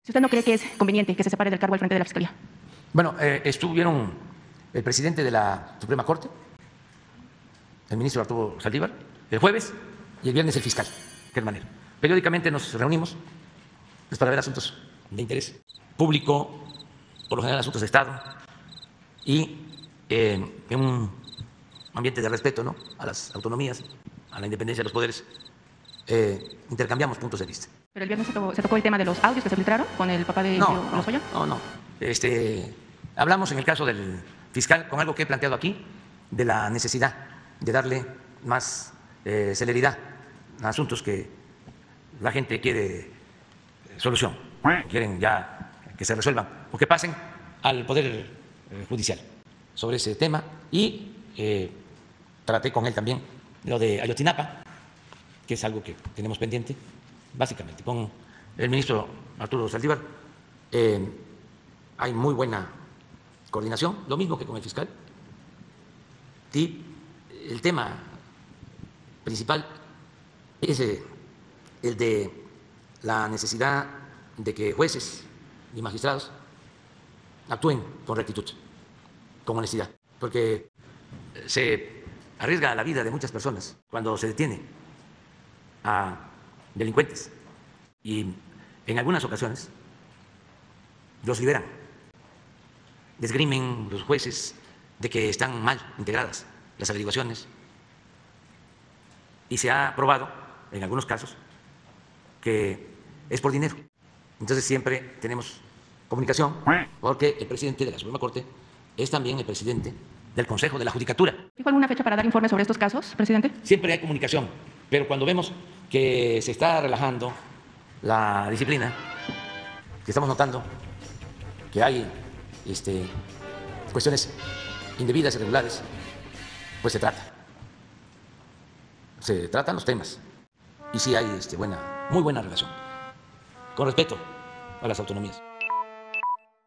Si usted no cree que es conveniente que se separe del cargo al frente de la Fiscalía. Bueno, estuvieron el presidente de la Suprema Corte, el ministro Arturo Saldívar, el jueves, y el viernes el fiscal, Gertz Manero. Periódicamente nos reunimos pues, para ver asuntos de interés público, por lo general asuntos de Estado, y en un ambiente de respeto, ¿no?, a las autonomías, a la independencia de los poderes, intercambiamos puntos de vista. Pero el viernes se tocó el tema de los audios que se filtraron con el papá de Lozoya. No. Hablamos en el caso del fiscal con algo que he planteado aquí, de la necesidad de darle más celeridad a asuntos que la gente quiere solución, quieren ya que se resuelvan o que pasen al Poder Judicial sobre ese tema. Y traté con él también lo de Ayotzinapa, que es algo que tenemos pendiente, básicamente con el ministro Arturo Saldívar. Hay muy buena coordinación, lo mismo que con el fiscal. Y el tema principal es el de la necesidad de que jueces y magistrados actúen con rectitud, con honestidad, porque se arriesga la vida de muchas personas cuando se detiene a delincuentes y en algunas ocasiones los liberan. Desgrimen los jueces de que están mal integradas las averiguaciones y se ha probado en algunos casos que es por dinero. Entonces siempre tenemos comunicación porque el presidente de la Suprema Corte es también el presidente del Consejo de la Judicatura. ¿Dijo alguna fecha para dar informes sobre estos casos, presidente? Siempre hay comunicación, pero cuando vemos que se está relajando la disciplina, que estamos notando que hay cuestiones indebidas, irregulares, pues se tratan los temas y sí hay muy buena relación, con respeto a las autonomías.